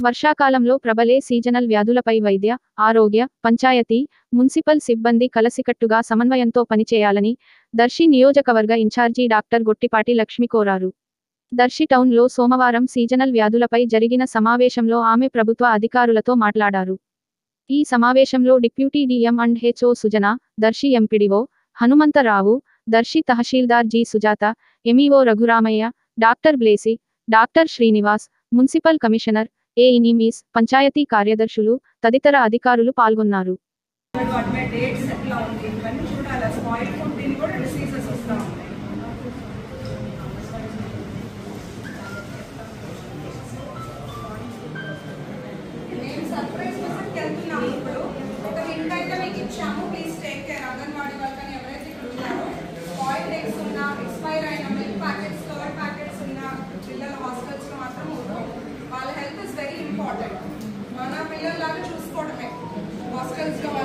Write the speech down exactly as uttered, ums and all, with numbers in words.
వర్షాకాలంలో ప్రబలే సీజనల్ వ్యాధులపై వైద్య, ఆరోగ్య, పంచాయతీ, మున్సిపల్ సిబ్బంది కలసికట్టుగా సమన్వయంతో పనిచేయాలని దర్శి నియోజకవర్గ ఇన్ఛార్జి డాక్టర్ గొట్టిపాటి లక్ష్మి కోరారు. దర్శి టౌన్లో సోమవారం సీజనల్ వ్యాధులపై జరిగిన సమావేశంలో ఆమె ప్రభుత్వ అధికారులతో మాట్లాడారు. ఈ సమావేశంలో deputy DM and HO Sujana, Darsi MPDO Hanumantharao, Darsi tahsildar G Sujatha, MEO Raghuramaiah, doctor Blessy, doctor Srinivas, municipal commissioner, A ఇనిమీస్, పంచాయతీ కార్యదర్శులు తదితర అధికారులు పాల్గొన్నారు. వాళ్ళ హెల్త్ ఇస్ వెరీ ఇంపార్టెంట్. మన పిల్లల్లాగా చూసుకోవడమే హాస్టల్స్లో